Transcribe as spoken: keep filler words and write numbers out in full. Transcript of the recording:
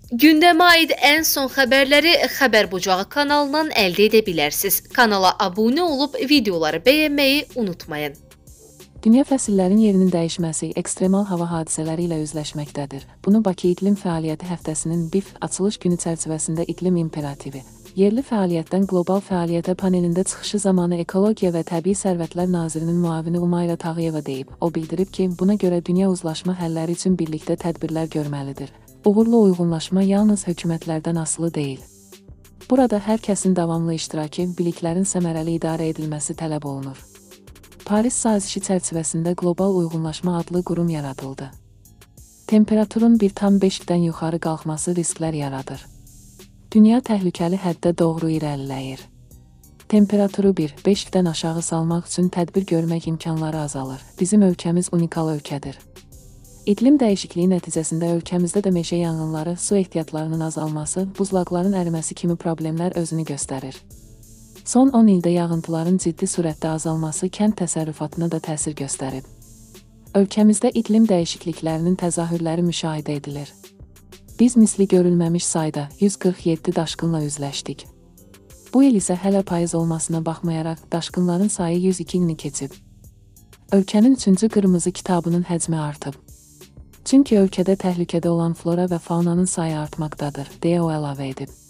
Gündəmə aid ən son xəbərləri Xəbər Bucağı kanalından əldə edə bilərsiniz. Kanala abunə olub videoları bəyənməyi unutmayın. Dünya fəsillərin yerinin dəyişməsi ekstremal hava hadisələri ilə üzləşməkdədir. Bunu Bakı İqlim Fəaliyyəti Həftəsinin B İF açılış günü çərçivəsində İqlim İmperativi, yerli fəaliyyətdən qlobal fəaliyyətə panelində çıxışı zamanı Ekologiya və Təbii Sərvətlər Nazirinin müavini Umayra Tağıyeva deyib. O bildirib ki, buna görə dünya uzlaşma həlləri üçün birlikdə tədbirlər görməlidir. Uğurlu uyğunlaşma yalnız hökumətlərdən asılı deyil. Burada hər kəsin davamlı iştirakı, biliklərin səmərəli idarə edilməsi tələb olunur. Paris sazişi çərçivəsində Qlobal Uyğunlaşma adlı qurum yaradıldı. Temperaturun bir tam beşdən yuxarı qalxması risklər yaradır. Dünya təhlükəli həddə doğru irəliləyir. Temperaturu bir beşdən aşağı salmaq üçün tədbir görmək imkanları azalır. Bizim ölkəmiz unikal ölkədir. İqlim dəyişikliyi nəticəsində ölkəmizdə də meşə yanğınları, su ehtiyatlarının azalması, buzlaqların əriməsi kimi problemlər özünü göstərir. Son on ildə yağıntıların ciddi sürətdə azalması kənd təsərrüfatına da təsir göstərib. Ölkəmizdə iqlim dəyişikliklərinin təzahürləri müşahidə edilir. Biz misli görülməmiş sayda yüz qırx yeddi daşqınla üzləşdik. Bu il isə hələ payız olmasına baxmayaraq daşqınların sayı yüz ikini keçib. Ölkənin üçüncü qırmızı kitabının həcmi artıb. Çünki ölkədə təhlükədə olan flora və faunanın sayı artmaqdadır, deyə o əlavə edib.